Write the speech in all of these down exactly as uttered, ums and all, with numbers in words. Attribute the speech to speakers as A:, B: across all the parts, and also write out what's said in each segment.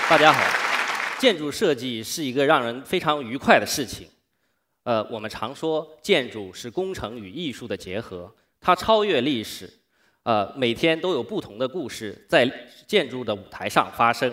A: 大家好，建筑设计是一个让人非常愉快的事情。呃，我们常说建筑是工程与艺术的结合，它超越历史，呃，每天都有不同的故事在建筑的舞台上发生。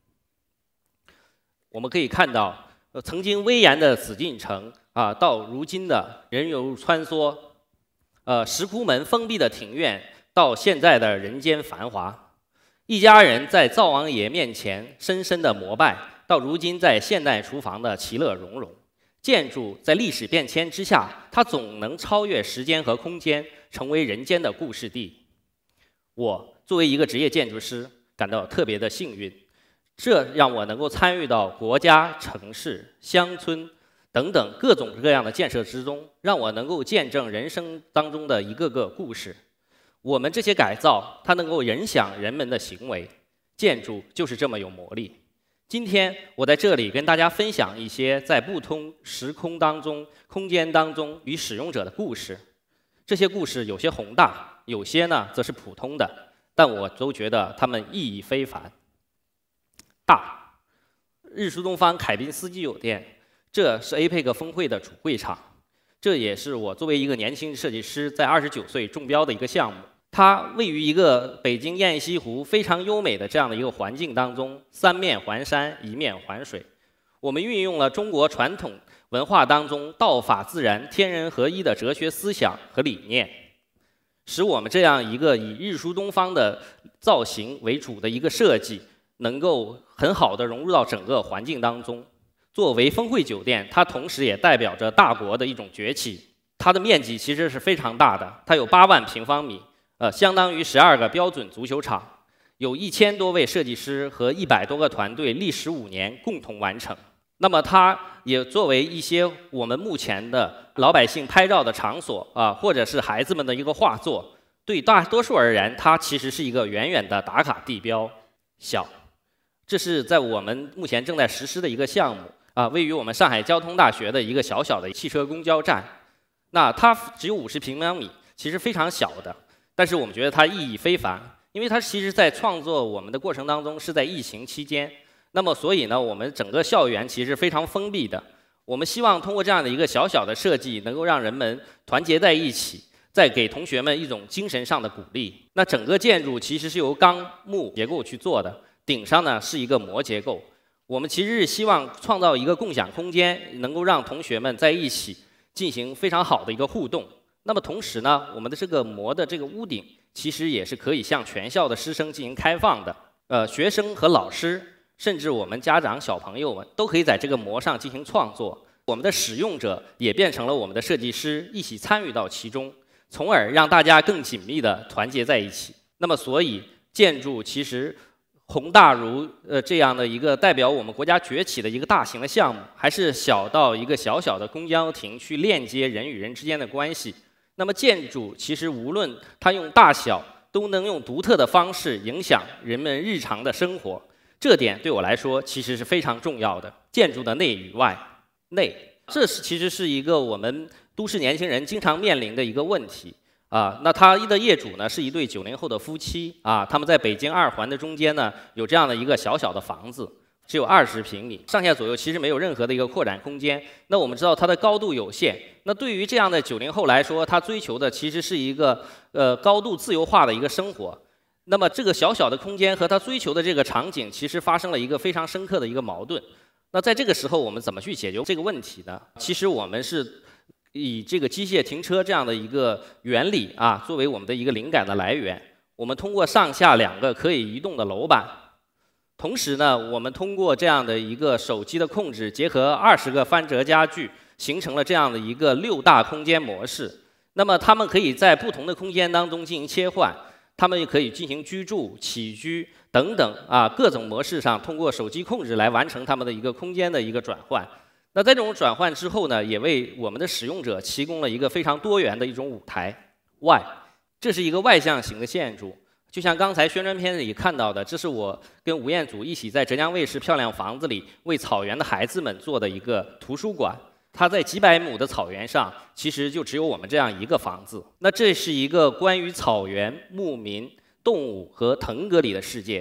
A: 我们可以看到，呃，曾经威严的紫禁城啊，到如今的人流穿梭，呃，石窟门封闭的庭院，到现在的人间繁华。 一家人在灶王爷面前深深的膜拜，到如今在现代厨房的其乐融融。建筑在历史变迁之下，它总能超越时间和空间，成为人间的故事地。我作为一个职业建筑师，感到特别的幸运，这让我能够参与到国家、城市、乡村等等各种各样的建设之中，让我能够见证人生当中的一个个故事。 我们这些改造，它能够影响人们的行为。建筑就是这么有魔力。今天我在这里跟大家分享一些在不同时空当中、空间当中与使用者的故事。这些故事有些宏大，有些呢则是普通的，但我都觉得它们意义非凡。大，日出东方凯宾斯基酒店，这是 A P E C 峰会的主会场，这也是我作为一个年轻设计师在二十九岁中标的一个项目。 它位于一个北京雁西湖非常优美的这样的一个环境当中，三面环山，一面环水。我们运用了中国传统文化当中道法自然、天人合一的哲学思想和理念，使我们这样一个以日出东方的造型为主的一个设计，能够很好的融入到整个环境当中。作为峰会酒店，它同时也代表着大国的一种崛起。它的面积其实是非常大的，它有八万平方米。 呃，相当于十二个标准足球场，有一千多位设计师和一百多个团队，历时五年共同完成。那么，它也作为一些我们目前的老百姓拍照的场所啊，或者是孩子们的一个画作，对大多数而言，它其实是一个远远的打卡地标。小，这是在我们目前正在实施的一个项目啊，位于我们上海交通大学的一个小小的汽车公交站。那它只有五十平方米，其实非常小的。 但是我们觉得它意义非凡，因为它其实在创作我们的过程当中是在疫情期间，那么所以呢，我们整个校园其实非常封闭的。我们希望通过这样的一个小小的设计，能够让人们团结在一起，再给同学们一种精神上的鼓励。那整个建筑其实是由钢木结构去做的，顶上呢是一个膜结构。我们其实是希望创造一个共享空间，能够让同学们在一起进行非常好的一个互动。 那么同时呢，我们的这个膜的这个屋顶其实也是可以向全校的师生进行开放的。呃，学生和老师，甚至我们家长、小朋友们都可以在这个膜上进行创作。我们的使用者也变成了我们的设计师，一起参与到其中，从而让大家更紧密地团结在一起。那么，所以建筑其实宏大如呃这样的一个代表我们国家崛起的一个大型的项目，还是小到一个小小的公交亭去链接人与人之间的关系。 那么建筑其实无论它用大小，都能用独特的方式影响人们日常的生活。这点对我来说其实是非常重要的。建筑的内与外，内，这是其实是一个我们都市年轻人经常面临的一个问题啊。那他的业主呢是一对九零后的夫妻啊，他们在北京二环的中间呢有这样的一个小小的房子。 只有二十平米，上下左右其实没有任何的一个扩展空间。那我们知道它的高度有限，那对于这样的九零后来说，他追求的其实是一个呃高度自由化的一个生活。那么这个小小的空间和他追求的这个场景，其实发生了一个非常深刻的一个矛盾。那在这个时候，我们怎么去解决这个问题呢？其实我们是以这个机械停车这样的一个原理啊，作为我们的一个灵感的来源。我们通过上下两个可以移动的楼板。 同时呢，我们通过这样的一个手机的控制，结合二十个翻折家具，形成了这样的一个六大空间模式。那么，他们可以在不同的空间当中进行切换，他们也可以进行居住、起居等等啊各种模式上，通过手机控制来完成他们的一个空间的一个转换。那在这种转换之后呢，也为我们的使用者提供了一个非常多元的一种舞台。外，这是一个外向型的建筑。 就像刚才宣传片里看到的，这是我跟吴彦祖一起在浙江卫视漂亮房子里为草原的孩子们做的一个图书馆。它在几百亩的草原上，其实就只有我们这样一个房子。那这是一个关于草原、牧民、动物和腾格里的世界。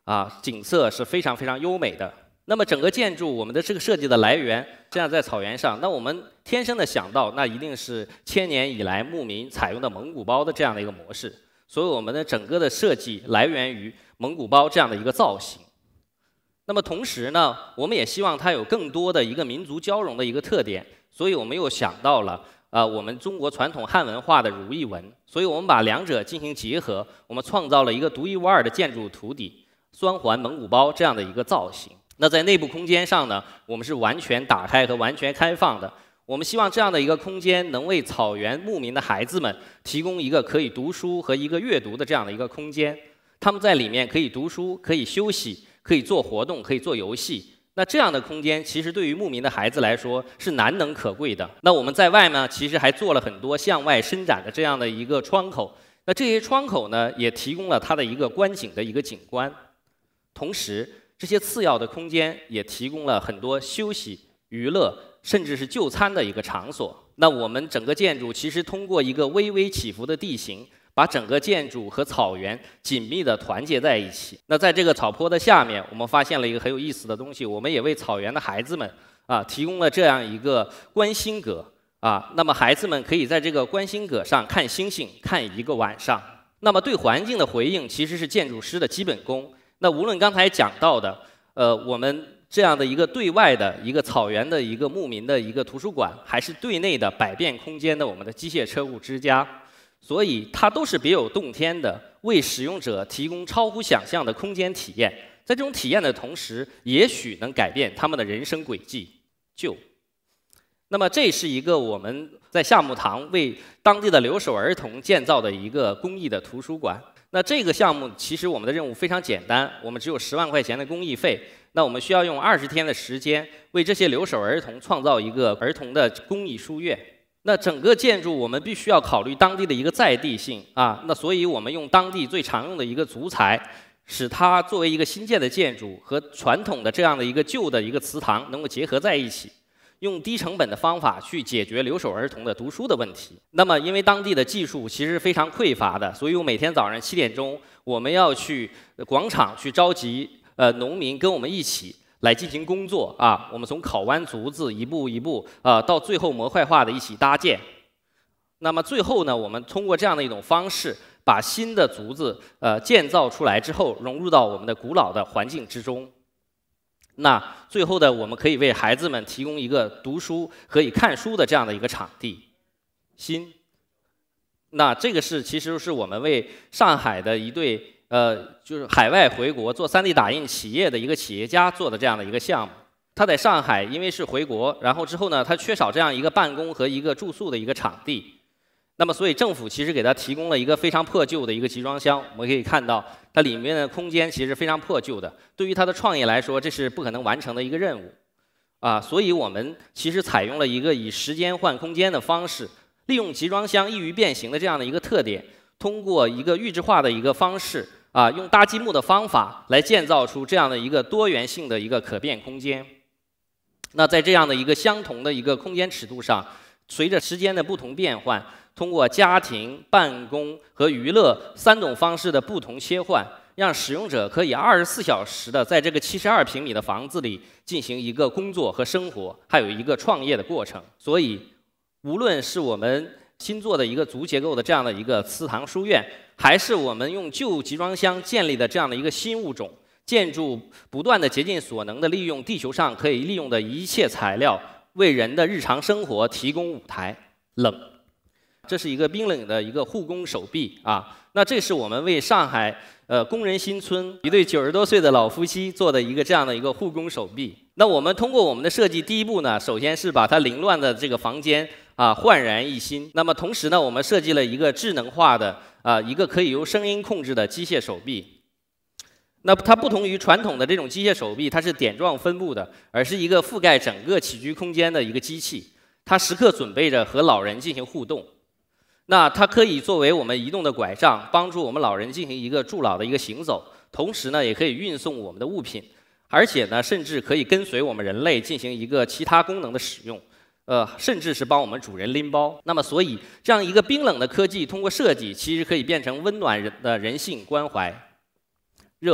A: 啊，景色是非常非常优美的。那么整个建筑我们的这个设计的来源，这样在草原上，那我们天生的想到，那一定是千年以来牧民采用的蒙古包的这样的一个模式。所以我们的整个的设计来源于蒙古包这样的一个造型。那么同时呢，我们也希望它有更多的一个民族交融的一个特点，所以我们又想到了呃我们中国传统汉文化的如意纹，所以我们把两者进行结合，我们创造了一个独一无二的建筑图底双环蒙古包这样的一个造型。那在内部空间上呢，我们是完全打开和完全开放的。我们希望这样的一个空间能为草原牧民的孩子们提供一个可以读书和一个阅读的这样的一个空间。他们在里面可以读书，可以休息，可以做活动，可以做游戏。那这样的空间其实对于牧民的孩子来说是难能可贵的。那我们在外呢，其实还做了很多向外伸展的这样的一个窗口。那这些窗口呢，也提供了它的一个观景的一个景观。同时，这些次要的空间也提供了很多休息、娱乐，甚至是就餐的一个场所。那我们整个建筑其实通过一个微微起伏的地形，把整个建筑和草原紧密地团结在一起。那在这个草坡的下面，我们发现了一个很有意思的东西，我们也为草原的孩子们啊提供了这样一个观星阁啊。那么孩子们可以在这个观星阁上看星星，看一个晚上。那么对环境的回应其实是建筑师的基本功。那无论刚才讲到的，呃，我们这样的一个对外的一个草原的一个牧民的一个图书馆，还是对内的百变空间的我们的机械车库之家，所以它都是别有洞天的，为使用者提供超乎想象的空间体验。在这种体验的同时，也许能改变他们的人生轨迹。就，那么这是一个我们在夏木堂为当地的留守儿童建造的一个公益的图书馆。那这个项目其实我们的任务非常简单，我们只有十万块钱的公益费。那我们需要用二十天的时间，为这些留守儿童创造一个儿童的公益书院。那整个建筑我们必须要考虑当地的一个在地性啊，那所以我们用当地最常用的一个竹材，使它作为一个新建的建筑和传统的这样的一个旧的一个祠堂能够结合在一起。用低成本的方法去解决留守儿童的读书的问题。那么，因为当地的技术其实非常匮乏的，所以我每天早上七点钟，我们要去广场去召集呃农民跟我们一起来进行工作啊。我们从烤弯竹子一步一步啊，到最后模块化的一起搭建。那么最后呢，我们通过这样的一种方式，把新的竹子呃建造出来之后，融入到我们的古老的环境之中。那最后的，我们可以为孩子们提供一个读书可以看书的这样的一个场地。新，那这个是其实是我们为上海的一对呃，就是海外回国做 三 D 打印企业的一个企业家做的这样的一个项目。他在上海因为是回国，然后之后呢，他缺少这样一个办公和一个住宿的一个场地。那么，所以政府其实给他提供了一个非常破旧的一个集装箱。我们可以看到，它里面的空间其实非常破旧的。对于他的创业来说，这是不可能完成的一个任务，啊，所以我们其实采用了一个以时间换空间的方式，利用集装箱易于变形的这样的一个特点，通过一个预制化的一个方式，啊，用搭积木的方法来建造出这样的一个多元性的一个可变空间。那在这样的一个相同的一个空间尺度上，随着时间的不同变换，通过家庭、办公和娱乐三种方式的不同切换，让使用者可以二十四小时的在这个七十二平米的房子里进行一个工作和生活，还有一个创业的过程。所以，无论是我们新做的一个足结构的这样的一个祠堂书院，还是我们用旧集装箱建立的这样的一个新物种，建筑不断的竭尽所能的利用地球上可以利用的一切材料，为人的日常生活提供舞台。冷。这是一个冰冷的一个护工手臂啊，那这是我们为上海呃工人新村一对九十多岁的老夫妻做的一个这样的一个护工手臂。那我们通过我们的设计，第一步呢，首先是把它凌乱的这个房间啊焕然一新。那么同时呢，我们设计了一个智能化的啊一个可以由声音控制的机械手臂。那它不同于传统的这种机械手臂，它是点状分布的，而是一个覆盖整个起居空间的一个机器，它时刻准备着和老人进行互动。那它可以作为我们移动的拐杖，帮助我们老人进行一个助老的一个行走，同时呢，也可以运送我们的物品，而且呢，甚至可以跟随我们人类进行一个其他功能的使用，呃，甚至是帮我们主人拎包。那么，所以这样一个冰冷的科技，通过设计，其实可以变成温暖人的人性关怀。热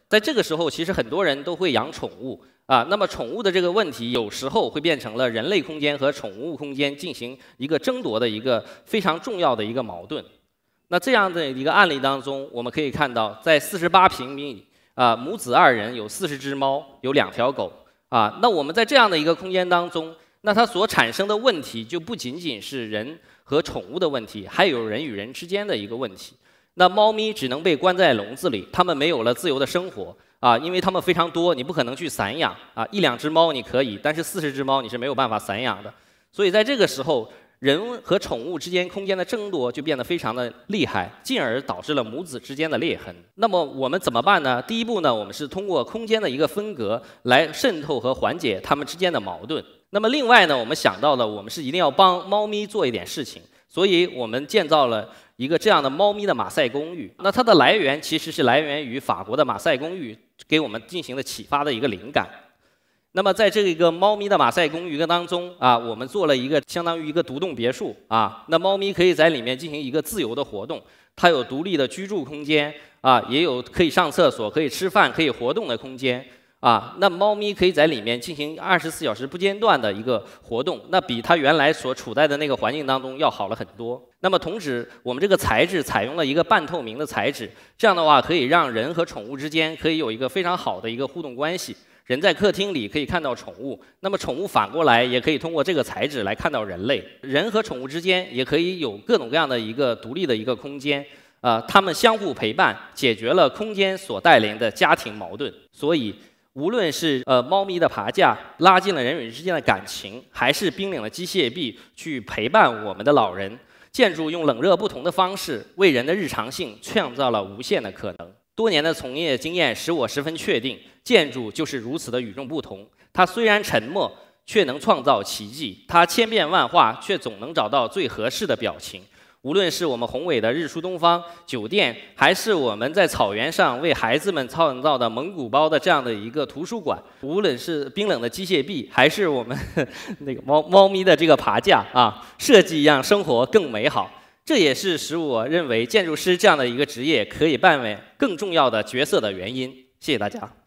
A: 在这个时候，其实很多人都会养宠物啊。那么宠物的这个问题，有时候会变成了人类空间和宠物空间进行一个争夺的一个非常重要的一个矛盾。那这样的一个案例当中，我们可以看到，在四十八平米啊，母子二人有四十只猫，有两条狗啊。那我们在这样的一个空间当中，那它所产生的问题就不仅仅是人和宠物的问题，还有人与人之间的一个问题。那猫咪只能被关在笼子里，它们没有了自由的生活啊，因为它们非常多，你不可能去散养啊。一两只猫你可以，但是四十只猫你是没有办法散养的。所以在这个时候，人和宠物之间空间的争夺就变得非常的厉害，进而导致了母子之间的裂痕。那么我们怎么办呢？第一步呢，我们是通过空间的一个分隔来渗透和缓解它们之间的矛盾。那么另外呢，我们想到了，我们是一定要帮猫咪做一点事情，所以我们建造了一个这样的猫咪的马赛公寓。那它的来源其实是来源于法国的马赛公寓给我们进行了启发的一个灵感。那么在这个猫咪的马赛公寓当中啊，我们做了一个相当于一个独栋别墅啊。那猫咪可以在里面进行一个自由的活动，它有独立的居住空间啊，也有可以上厕所、可以吃饭、可以活动的空间啊。那猫咪可以在里面进行二十四小时不间断的一个活动，那比它原来所处在的那个环境当中要好了很多。那么同时，我们这个材质采用了一个半透明的材质，这样的话可以让人和宠物之间可以有一个非常好的一个互动关系。人在客厅里可以看到宠物，那么宠物反过来也可以通过这个材质来看到人类。人和宠物之间也可以有各种各样的一个独立的一个空间，呃，它们相互陪伴，解决了空间所带来的家庭矛盾。所以，无论是呃猫咪的爬架拉近了人与人之间的感情，还是冰冷的机械臂去陪伴我们的老人，建筑用冷热不同的方式为人的日常性创造了无限的可能。多年的从业经验使我十分确定，建筑就是如此的与众不同。它虽然沉默，却能创造奇迹；它千变万化，却总能找到最合适的表情。无论是我们宏伟的日出东方酒店，还是我们在草原上为孩子们创造的蒙古包的这样的一个图书馆，无论是冰冷的机械臂，还是我们那个猫猫咪的这个爬架啊，设计让生活更美好。这也是使我认为建筑师这样的一个职业可以扮演更重要的角色的原因。谢谢大家。